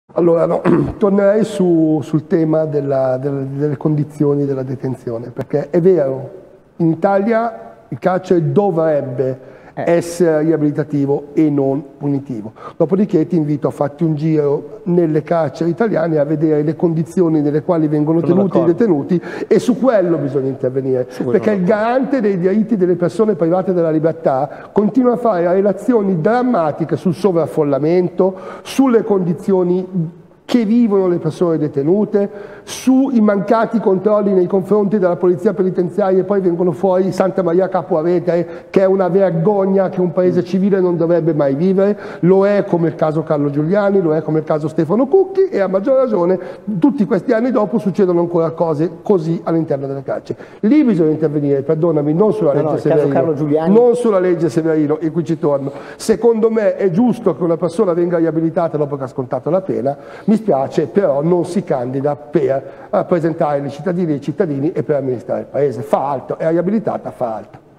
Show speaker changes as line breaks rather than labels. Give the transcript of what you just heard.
Allora, no, tornerei sul tema delle condizioni della detenzione, perché è vero, in Italia il carcere dovrebbe essere riabilitativo e non punitivo. Dopodiché ti invito a farti un giro nelle carceri italiane a vedere le condizioni nelle quali vengono tenuti i detenuti, e su quello bisogna intervenire, perché il garante dei diritti delle persone private della libertà continua a fare relazioni drammatiche sul sovraffollamento, sulle condizioni che vivono le persone detenute, sui mancati controlli nei confronti della polizia penitenziaria, e poi vengono fuori Santa Maria Capua Vetere, che è una vergogna che un paese civile non dovrebbe mai vivere. Lo è come il caso Carlo Giuliani, lo è come il caso Stefano Cucchi, e a maggior ragione tutti questi anni dopo succedono ancora cose così all'interno delle carceri. Lì bisogna intervenire, perdonami, non sulla legge Severino, non sulla legge Severino, e qui ci torno. Secondo me è giusto che una persona venga riabilitata dopo che ha scontato la pena. Mi spiace, però non si candida per rappresentare le cittadine e i cittadini e per amministrare il paese. Fa altro, è riabilitata, fa altro.